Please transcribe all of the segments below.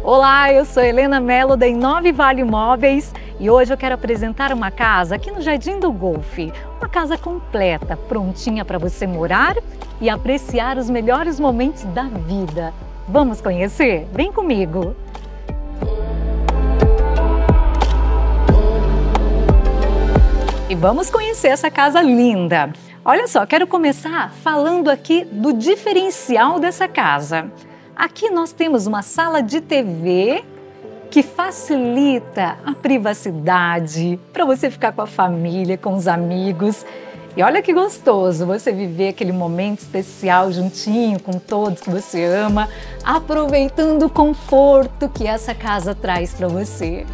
Olá, eu sou Helena Mello da Inove Vale Imóveis e hoje eu quero apresentar uma casa aqui no Jardim do Golfe. Uma casa completa, prontinha para você morar e apreciar os melhores momentos da vida. Vamos conhecer? Vem comigo! E vamos conhecer essa casa linda. Olha só, quero começar falando aqui do diferencial dessa casa. Aqui nós temos uma sala de TV que facilita a privacidade para você ficar com a família, com os amigos. E olha que gostoso você viver aquele momento especial juntinho com todos que você ama, aproveitando o conforto que essa casa traz para você.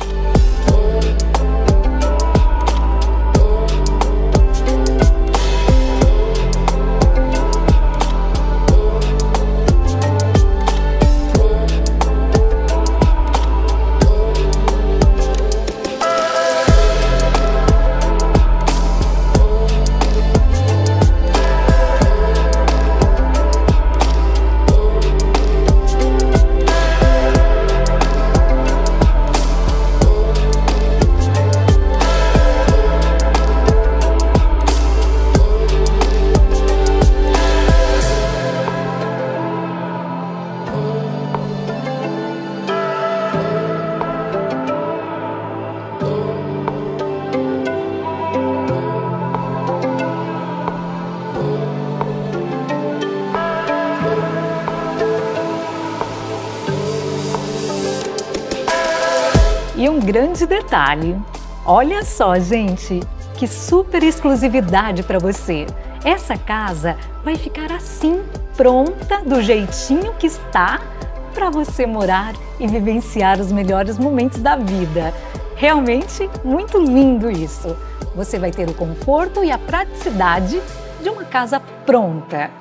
E um grande detalhe, olha só, gente, que super exclusividade para você. Essa casa vai ficar assim, pronta, do jeitinho que está, para você morar e vivenciar os melhores momentos da vida. Realmente muito lindo isso. Você vai ter o conforto e a praticidade de uma casa pronta.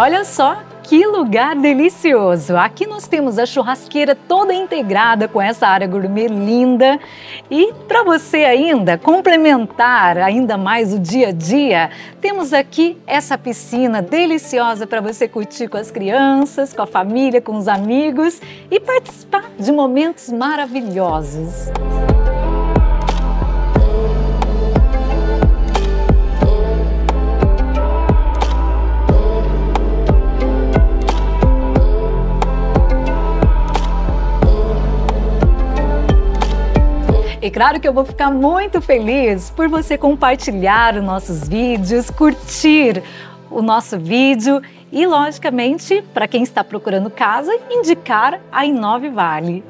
olha só que lugar delicioso! Aqui nós temos a churrasqueira toda integrada com essa área gourmet linda. E para você ainda complementar ainda mais o dia a dia, temos aqui essa piscina deliciosa para você curtir com as crianças, com a família, com os amigos e participar de momentos maravilhosos. E claro que eu vou ficar muito feliz por você compartilhar os nossos vídeos, curtir o nosso vídeo e, logicamente, para quem está procurando casa, indicar a Inove Vale.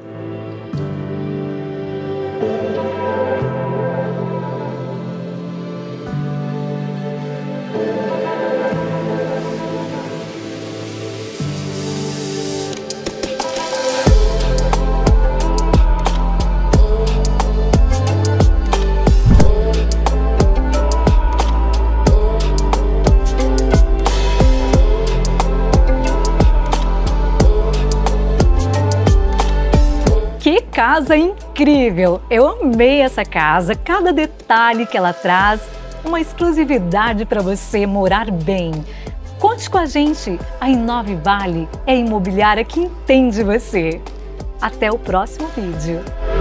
Que casa incrível! Eu amei essa casa, cada detalhe que ela traz, uma exclusividade para você morar bem. Conte com a gente, a Inove Vale é a imobiliária que entende você. Até o próximo vídeo.